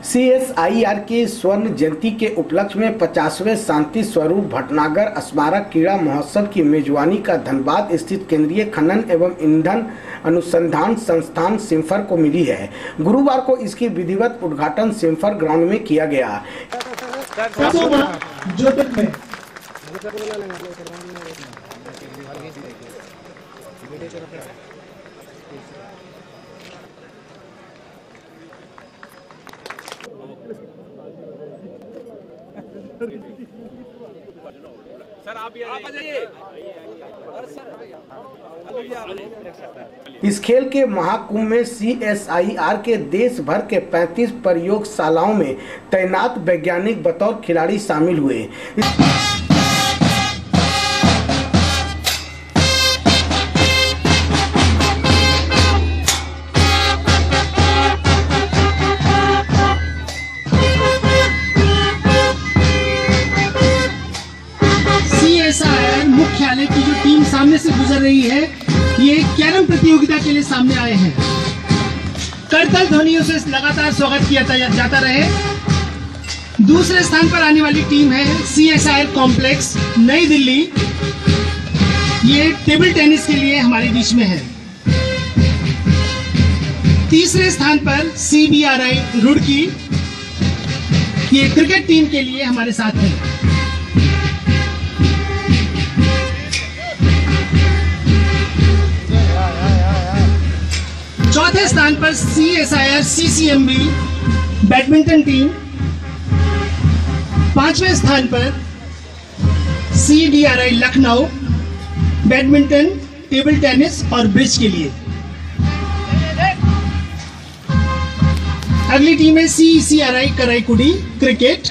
CSIR के स्वर्ण जयंती के उपलक्ष्य में 50वें शांति स्वरूप भटनागर स्मारक क्रीड़ा महोत्सव की मेजबानी का धनबाद स्थित केंद्रीय खनन एवं ईंधन अनुसंधान संस्थान सिम्फर को मिली है। गुरुवार को इसकी विधिवत उद्घाटन सिम्फर ग्राउंड में किया गया। सर आप आ जाइए। इस खेल के महाकुंभ में CSIR के देश भर के 35 प्रयोगशालाओं में तैनात वैज्ञानिक बतौर खिलाड़ी शामिल हुए। CSIR मुख्यालय की जो टीम सामने से गुजर रही है, ये कैरम प्रतियोगिता के लिए सामने आए हैं। करताल ध्वनियों से लगातार स्वागत किया जाता रहे। दूसरे स्थान पर आने वाली टीम है CSIR कॉम्प्लेक्स नई दिल्ली। ये टेबल टेनिस के लिए हमारे बीच में है। तीसरे स्थान पर CBRI रुड़की, ये क्रिकेट टीम के लिए हमारे साथ है। चौथे स्थान पर CSIR CCMB बैडमिंटन टीम। पांचवें स्थान पर CDRI Lucknow badminton, table tennis और ब्रिज के लिए। अगली टीम है CCRI कराईकुड़ी क्रिकेट।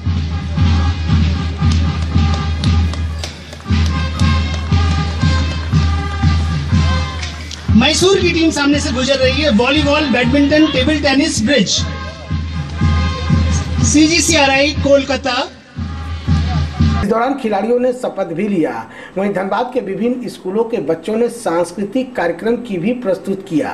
मैसूर की टीम सामने से गुजर रही है। Volleyball, badminton, table tennis, bridge. CGCRI Kolkata. इस दौरान खिलाड़ियों ने शपथ भी लिया। वहीं धनबाद के विभिन्न स्कूलों के बच्चों ने सांस्कृतिक कार्यक्रम की भी प्रस्तुत किया।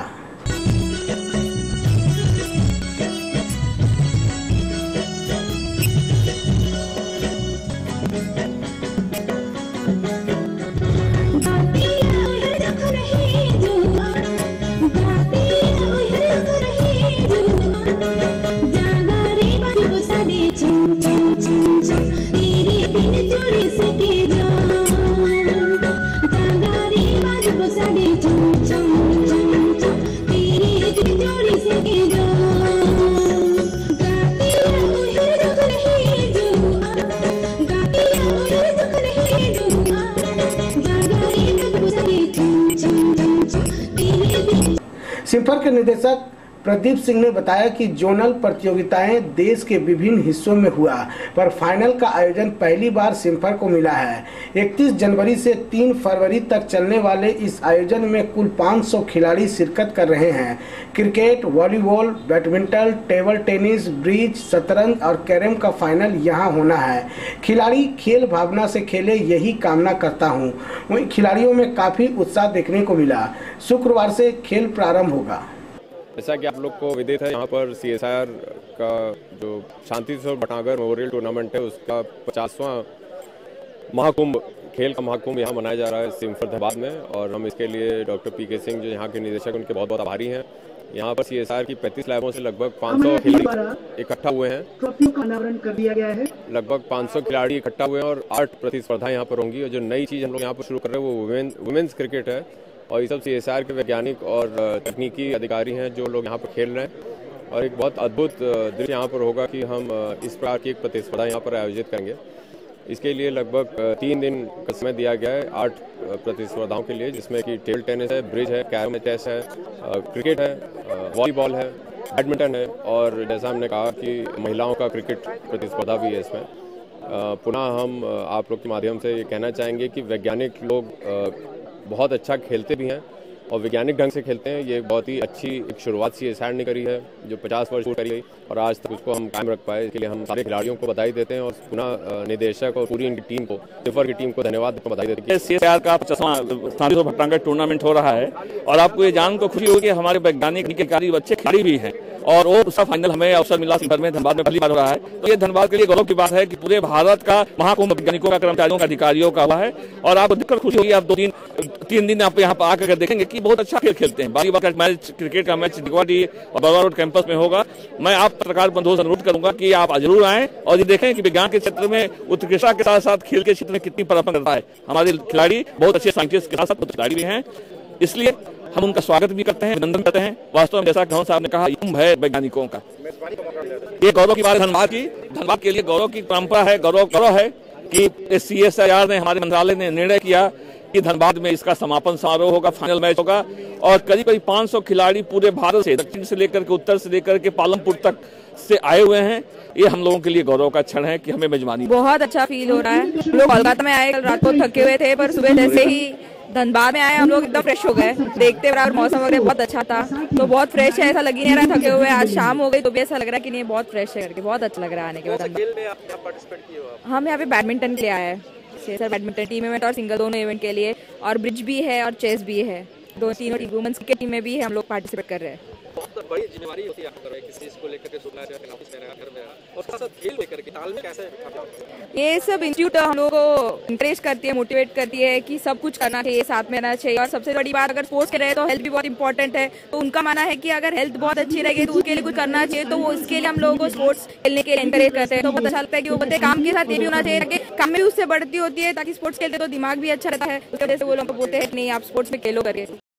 सिम्फर के निदेशक प्रदीप सिंह ने बताया कि जोनल प्रतियोगिताएं देश के विभिन्न हिस्सों में हुआ, पर फाइनल का आयोजन पहली बार सिम्फर को मिला है। 31 जनवरी से 3 फरवरी तक चलने वाले इस आयोजन में कुल 500 खिलाड़ी शिरकत कर रहे हैं। Cricket, volleyball, badminton, table tennis, bridge, शतरंज और कैरम का फाइनल यहां होना है। खिलाड़ी खेल भावना से खेले, यही कामना करता हूं। वहीं खिलाड़ियों में काफी उत्साह देखने को मिला। शुक्रवार से खेल प्रारंभ होगा। जैसा कि आप लोग को विदित है, यहाँ पर CSIR का जो शांति स्वरूप भटनागर मेमोरियल टूर्नामेंट है, उसका 50वां महाकुंभ, खेल का महाकुंभ यहाँ मनाया जा रहा है सिम्फर धनबाद में। और हम इसके लिए डॉक्टर PK सिंह जो यहाँ के निदेशक, उनके बहुत बहुत आभारी हैं। यहाँ पर CSIR की 35 लैबों से लगभग 500 खिलाड़ी इकट्ठा हुए हैं। ट्रॉफियों का अनावरण कर दिया गया है। लगभग 500 खिलाड़ी इकट्ठा हुए हैं और 8 प्रतिस्पर्धा यहाँ पर होंगी। और जो नई चीज़ हम लोग यहाँ पर शुरू कर रहे हैं वो वुमेन्स क्रिकेट है। और ये सब CSIR के वैज्ञानिक और तकनीकी अधिकारी हैं जो लोग यहाँ पर खेल रहे हैं। और एक बहुत अद्भुत दृश्य यहाँ पर होगा कि हम इस प्रकार की एक प्रतिस्पर्धा यहाँ पर आयोजित करेंगे। इसके लिए लगभग 3 दिन का समय दिया गया है 8 प्रतिस्पर्धाओं के लिए, जिसमें कि टेबल टेनिस है, ब्रिज है, कैरम है, चेस है, क्रिकेट है, वॉलीबॉल है, बैडमिंटन है और जैसा हमने कहा कि महिलाओं का क्रिकेट प्रतिस्पर्धा भी है इसमें। पुनः हम आप लोग के माध्यम से ये कहना चाहेंगे कि वैज्ञानिक लोग बहुत अच्छा खेलते भी हैं और वैज्ञानिक ढंग से खेलते हैं। ये बहुत ही अच्छी एक शुरुआत CSIR ने करी है, जो 50 वर्ष करी गई और आज तक उसको हम कायम रख पाए। इसके लिए हम सारे खिलाड़ियों को बधाई देते हैं और पुनः निदेशक और पूरी इनकी टीम को, सिम्फर की टीम को धन्यवाद बधाई देते हैं। CSIR का 50वां भटनागर टूर्नामेंट हो रहा है और आपको ये जान को खुशी होगी कि हमारे वैज्ञानिक अधिकारी अच्छे खिलाड़ी भी हैं और वो उसका फाइनल हमें अवसर मिला सिंह भर में, धनबाद में पहली बार हो रहा है। तो ये धनबाद के लिए गौरव की बात है कि पूरे भारत का महाकुंभ वैज्ञानिकों का, कर्मचारियों का, अधिकारियों का हुआ है। और आपको देखकर खुशी होगी, आप 2-3 दिन आप यहाँ पर आकर देखेंगे कि बहुत अच्छा खेल खेलते हैं। बाकी बार मैच, क्रिकेट का मैच डिगवाटी और बरवा रोड कैंपस में होगा। मैं आप पत्रकार बंधुओं से अनुरोध करूंगा कि आप जरूर आएं और ये देखें कि विज्ञान के क्षेत्र में उत्कृष्टता के साथ साथ खेल के क्षेत्र में कितनी पराक्रम करता है। हमारे खिलाड़ी बहुत अच्छे साइंटिस्ट के साथ साथ खिलाड़ी भी हैं, इसलिए हम उनका स्वागत भी करते हैं, अभिनंदन करते हैं। वास्तव में जैसा धवन साहब ने कहा, कुंभ है वैज्ञानिकों का। ये गौरव की बात है धनबाद की। धनबाद के लिए गौरव की परंपरा है, गौरव है कि CSIR ने, हमारे मंत्रालय ने निर्णय किया कि धनबाद में इसका समापन समारोह होगा, फाइनल मैच होगा। और करीब 500 खिलाड़ी पूरे भारत से, दक्षिण से लेकर के उत्तर से लेकर के पालमपुर तक से आए हुए हैं। ये हम लोगों के लिए गौरव का क्षण है कि हमें मेजबानी। बहुत अच्छा फील हो रहा है। हम लोग कोलकाता में आए, कल रात को थके हुए थे, पर सुबह जैसे ही धनबाद में आए हम लोग एकदम फ्रेश हो गए। देखते बराबर मौसम वगैरह बहुत अच्छा था, तो बहुत फ्रेश है, ऐसा लग ही नहीं रहा थके हुए। आज शाम हो गई तो भी ऐसा लग रहा है कि नहीं बहुत फ्रेश है करके, बहुत अच्छा लग रहा है आने के बाद। हम यहाँ पे बैडमिंटन के लिए आए हैं, सर बैडमिंटन टीम इवेंट और सिंगल दोनों इवेंट के लिए, और ब्रिज भी है और चेस भी है, तीनों वुमेन्स क्रिकेट टीम में भी हम लोग पार्टिसिपेट कर रहे हैं। बहुत बड़ी जिम्मेवारी होती है किसी चीज को लेकर के, सोचना है ऑफिस में घर में, और साथ साथ खेल लेकर के तालमेल कैसे। ये सब इंस्टीट्यूट हम लोगों को इंकरेज करती है, मोटिवेट करती है कि सब कुछ करना चाहिए, साथ में रहना चाहिए। और सबसे बड़ी बात, अगर स्पोर्ट्स के रहे तो हेल्थ भी बहुत इंपॉर्टेंट है। तो उनका मानना है कि अगर हेल्थ बहुत अच्छी रहेगी तो उसके लिए कुछ करना चाहिए, तो वो इसके लिए हम लोगों को स्पोर्ट्स खेलने के लिए इंकरेज करते हैं। तो बहुत अच्छा लगता है कि वो बच्चे काम के साथ ये भी होना चाहिए ताकि काम में भी उससे बढ़ती होती है, ताकि स्पोर्ट्स खेलते तो दिमाग भी अच्छा रहता है। उसकी वजह से वो लोग बोलते हैं कि नहीं आप स्पोर्ट्स में खेलो करके।